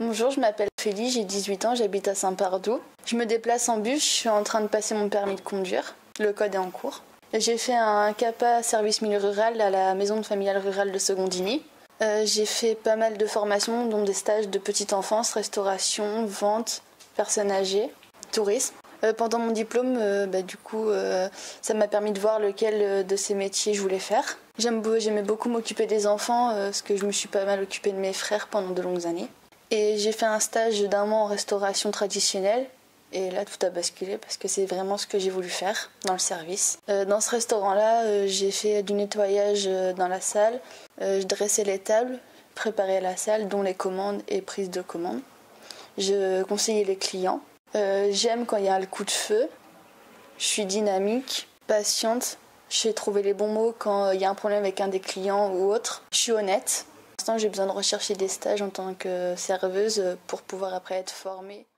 Bonjour, je m'appelle Ophélie, j'ai 18 ans, j'habite à Saint-Pardoux. Je me déplace en bus, je suis en train de passer mon permis de conduire. Le code est en cours. J'ai fait un CAPA service milieu rural à la maison familiale rurale de Secondigny. J'ai fait pas mal de formations, dont des stages de petite enfance, restauration, vente, personnes âgées, tourisme. Pendant mon diplôme, ça m'a permis de voir lequel de ces métiers je voulais faire. J'aimais beaucoup m'occuper des enfants, parce que je me suis pas mal occupée de mes frères pendant de longues années. Et j'ai fait un stage d'1 mois en restauration traditionnelle. Et là, tout a basculé parce que c'est vraiment ce que j'ai voulu faire dans le service. Dans ce restaurant-là, j'ai fait du nettoyage dans la salle. Je dressais les tables, préparais la salle, dont les commandes et prises de commandes. Je conseillais les clients. J'aime quand il y a le coup de feu. Je suis dynamique, patiente. Je sais trouver les bons mots quand il y a un problème avec un des clients ou autre. Je suis honnête. Pour l'instant, j'ai besoin de rechercher des stages en tant que serveuse pour pouvoir après être formée.